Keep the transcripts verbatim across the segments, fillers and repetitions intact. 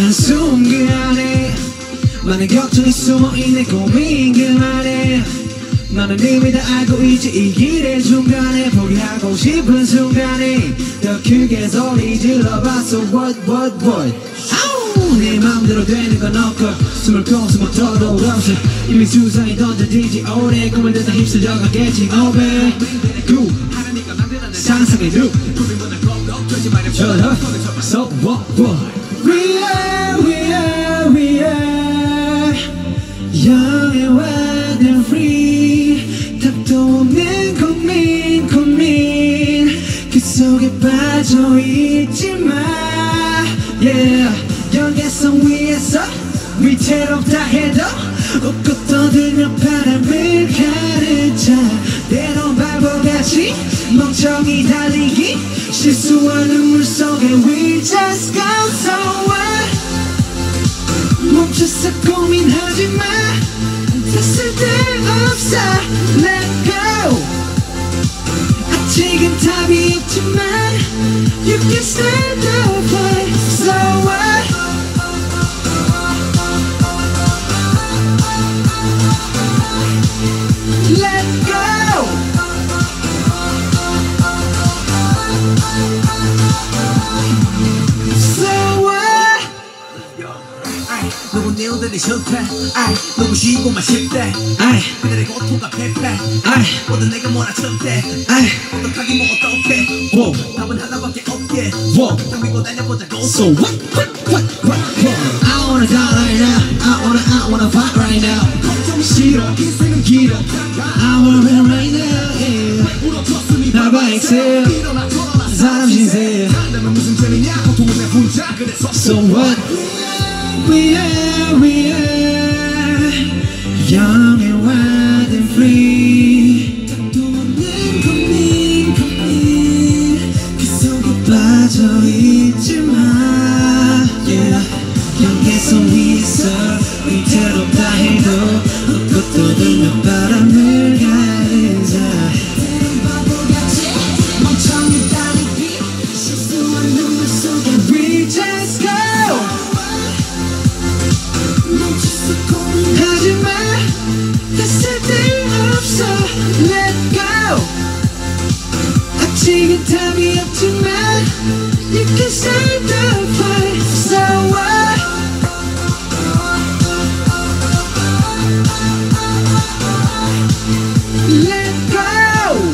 한순간에 많은 걱정이 숨어있는 고민 그만해. 나는 이미 다 알고 있지. 이 길의 중간에 포기하고 싶은 순간에 더 크게 소리 질러봤어. What what what 아우 내 맘대로 되는 건 없고 숨을 거스면 더 돌아오세. 이미 수상이 던져지지 오래 꿈을 든다 휩쓸려가겠지. Oh baby 구 상상의 룩 Shut up So what what We are we are we are Young and wild and free 답도 없는 고민 고민 그 속에 빠져있지마 Yeah 경계선 위에서 위태롭다 해도 웃고 떠들며 바람을 가르자 때론 바보같이 멍청이 달리기 실수하는 물속에 We just go so what 멈춰서 고민하지마 다 쓸데없어 Let go 아직은 답이 없지만 You can still do it So what Let go So what 누군 내오들이 싫대 누구 쉬고만 싶대 그들의 고통과 패패 모두 내가 몰아쳤대 어떡하기 뭐 어떡해 답은 하나밖에 없게 딱 믿고 달려보자고 So what what what what I wanna die right now I wanna I wanna fight right now 걱정 싫어 인생은 길어 I wanna win right now yeah 나봐 엑셀 사람 신세 무슨 죄냐 고통은 내 혼자 그래서 So what We are, we are Young and wild and free 답도 없는 고민 고민 그 속에 빠져있지마 Yeah 경계선 위에서 위태롭다 해도 웃고 떠들며 바람을 가르자 때론 바보같이 멍청이 달리기 실수한 눈물 속에 We just go 멈춰서 고민하지마 다 쓸데없어 Let go 아직은 답이 없지만 You can start the fight So what Let go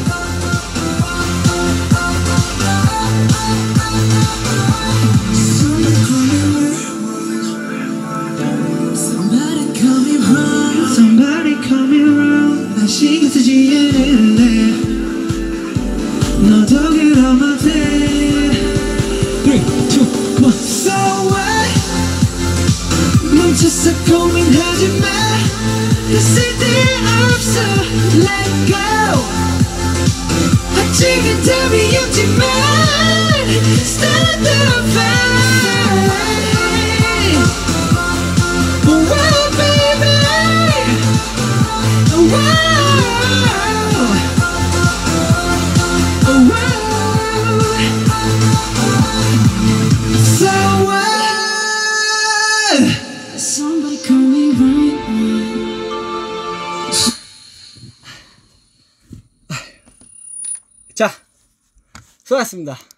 Somebody coming round Somebody coming round 난 신경 쓰지 않을래 너도 그러면 돼 three, two, one So what 멈춰서 고민하지마 다 쓸데없어 Let go 아직은 답이 없지만 Start the fight Wow baby Wow So what Somebody call me right now 자, 수고하셨습니다.